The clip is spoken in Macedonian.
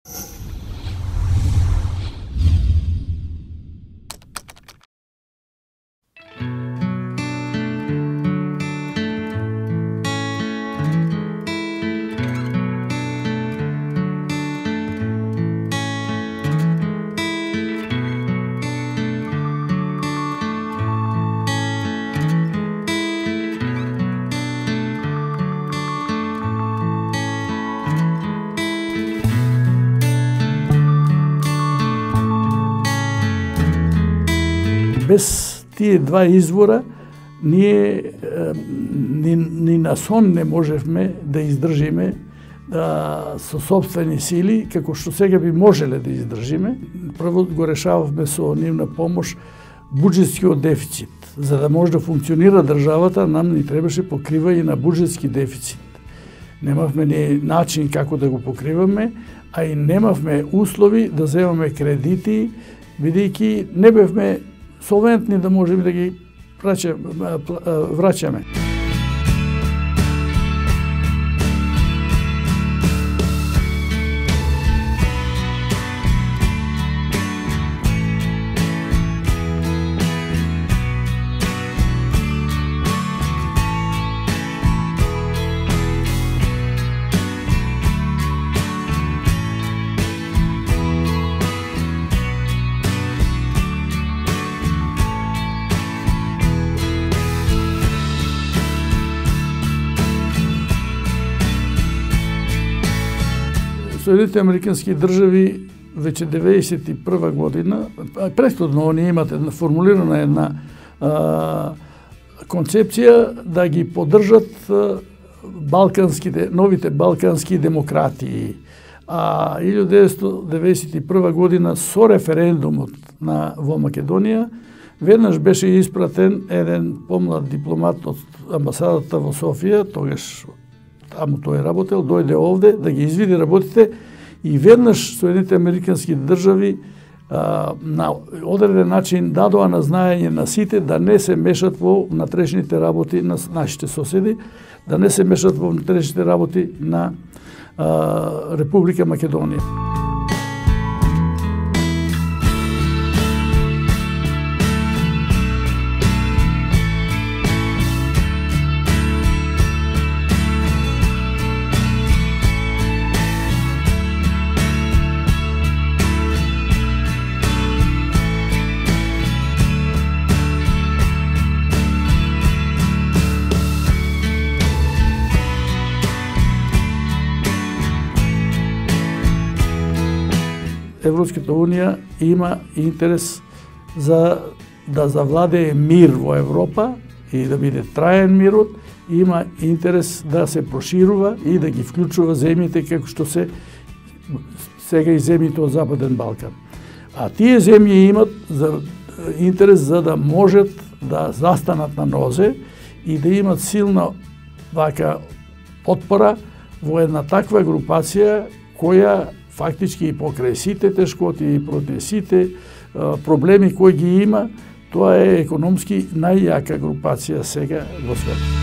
Без тие два извора, ние ни на сон не можевме да издржиме со собствени сили, како што сега би можеле да издржиме. Прво го решававме со нивна помош буџетскиот дефицит. За да може да функционира државата, нам ни требаше покривање на буџетски дефицит. Немавме ни начин како да го покриваме, а и немавме услови да земаме кредити, бидејќи не бевме солвентни да можеме да ги враќаме. Соединетите американски држави веќе 91 година, претходно они имат формулирана една концепција да ги поддржат новите балкански демократии. А 1991 година со референдумот во Македонија веднаш беше испратен еден помлад дипломат од амбасадата во Софија, тогаш таму тој работел, дојде овде да ги извиди работите и веднаш Соединетите американски држави на одреден начин дадоа на знаење на сите да не се мешат во внатрешните работи на нашите соседи, да не се мешат во внатрешните работи на Република Македонија. Европската Унија има интерес за да завладее мир во Европа и да биде траен мирот, има интерес да се проширува и да ги вклучува земјите како што се сега и земјите од Западен Балкан. А тие земји имат интерес за да можат да застанат на нозе и да имат силна вака потпора во една таква групација која фактички и покрај сите тешкоти и против сите проблеми кои ги има, тоа е економски најјака групација сега во светот.